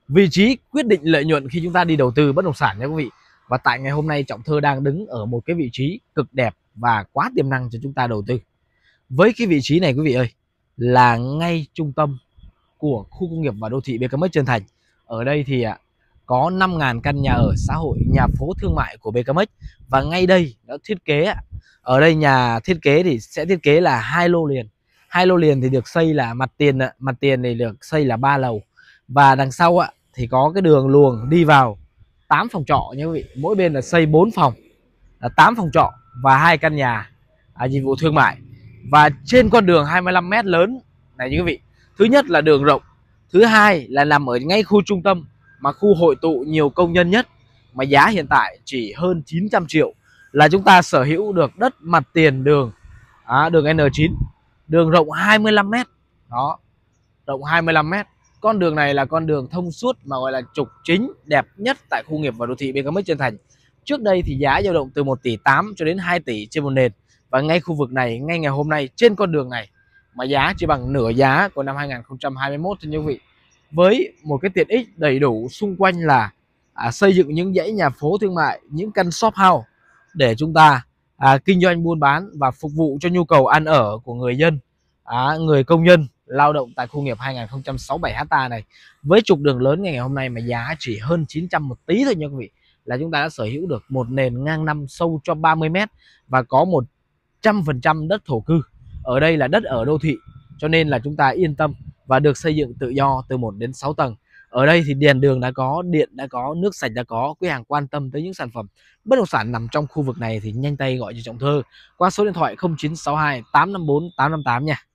Vị trí quyết định lợi nhuận khi chúng ta đi đầu tư bất động sản nha quý vị. Và tại ngày hôm nay Trọng Thơ đang đứng ở một cái vị trí cực đẹp và quá tiềm năng cho chúng ta đầu tư. Với cái vị trí này quý vị ơi, là ngay trung tâm của khu công nghiệp và đô thị BKMX Trơn Thành. Ở đây thì có 5.000 căn nhà ở xã hội, nhà phố thương mại của BKMX. Và ngay đây nó thiết kế, ở đây nhà thiết kế thì sẽ thiết kế là 2 lô liền. 2 lô liền thì được xây là mặt tiền thì được xây là 3 lầu. Và đằng sau thì có cái đường luồng đi vào 8 phòng trọ nha quý vị. Mỗi bên là xây 4 phòng, là 8 phòng trọ và 2 căn nhà dịch vụ thương mại. Và trên con đường 25m lớn này quý vị, thứ nhất là đường rộng, thứ hai là nằm ở ngay khu trung tâm mà khu hội tụ nhiều công nhân nhất, mà giá hiện tại chỉ hơn 900 triệu là chúng ta sở hữu được đất mặt tiền đường đường N9, đường rộng 25m. Đó, rộng 25m. Con đường này là con đường thông suốt mà gọi là trục chính đẹp nhất tại khu nghiệp và đô thị BKMX Trơn Thành. Trước đây thì giá dao động từ 1,8 tỷ cho đến 2 tỷ trên một nền. Và ngay khu vực này, ngay ngày hôm nay trên con đường này mà giá chỉ bằng nửa giá của năm 2021 thôi quý vị. Với một cái tiện ích đầy đủ xung quanh là xây dựng những dãy nhà phố thương mại, những căn shop house để chúng ta kinh doanh buôn bán và phục vụ cho nhu cầu ăn ở của người dân, người công nhân lao động tại khu nghiệp 2067 ha này. Với trục đường lớn ngày hôm nay mà giá chỉ hơn 900 một tí thôi nha quý vị, là chúng ta đã sở hữu được một nền ngang năm sâu cho 30m và có 100% đất thổ cư. Ở đây là đất ở đô thị cho nên là chúng ta yên tâm và được xây dựng tự do từ 1 đến 6 tầng. Ở đây thì đèn đường đã có, điện đã có, nước sạch đã có. Quý hàng quan tâm tới những sản phẩm bất động sản nằm trong khu vực này thì nhanh tay gọi cho Trọng Thơ qua số điện thoại 0962 854 858 nha.